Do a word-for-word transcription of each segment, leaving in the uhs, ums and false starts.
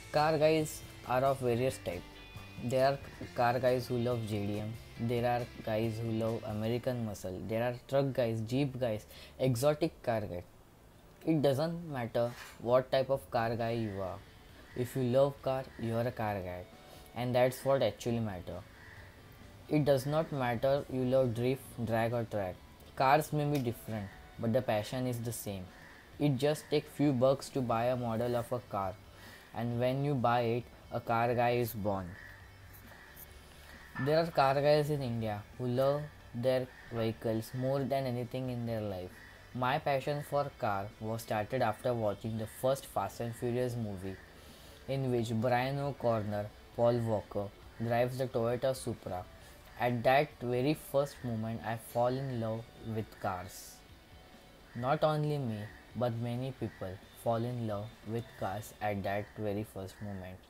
Car guys are of various type. There are car guys who love J D M. There are guys who love American muscle. There are truck guys, jeep guys, exotic car guys. It doesn't matter what type of car guy you are. If you love car, you are a car guy, and that's what actually matter. It does not matter you love drift, drag or track. Cars may be different, but the passion is the same. It just takes few bucks to buy a model of a car, and when you buy it, a car guy is born. There are car guys in India who love their vehicles more than anything in their life. My passion for car was started after watching the first Fast and Furious movie, in which Brian O'Connor, Paul Walker, drives the Toyota Supra. At that very first moment, I fall in love with cars. Not only me, but many people fall in love with cars at that very first moment.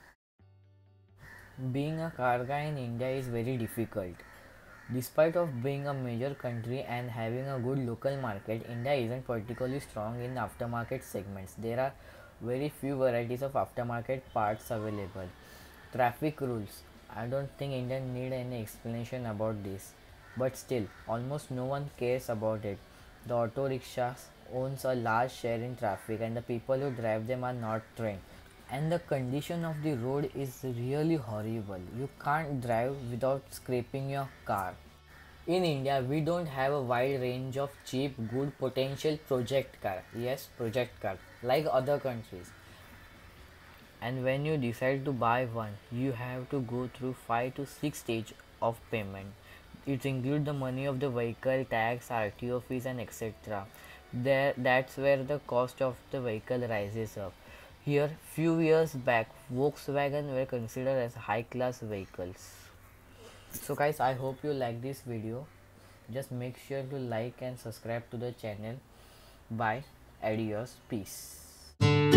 Being a car guy in India is very difficult. Despite of being a major country and having a good local market, India isn't particularly strong in aftermarket segments. There are very few varieties of aftermarket parts available. Traffic rules. I don't think India need any explanation about this. But still, almost no one cares about it. The auto rickshaws owns a large share in traffic and the people who drive them are not trained. And the condition of the road is really horrible. You can't drive without scraping your car. In India, we don't have a wide range of cheap, good potential project car. Yes, project car, like other countries. And when you decide to buy one, you have to go through five to six stage of payment. It includes the money of the vehicle, tax, R T O fees, and et cetera. There, that's where the cost of the vehicle rises up. Here, few years back, Volkswagen were considered as high-class vehicles. So guys, I hope you like this video. Just make sure to like and subscribe to the channel. Bye. Adios. Peace.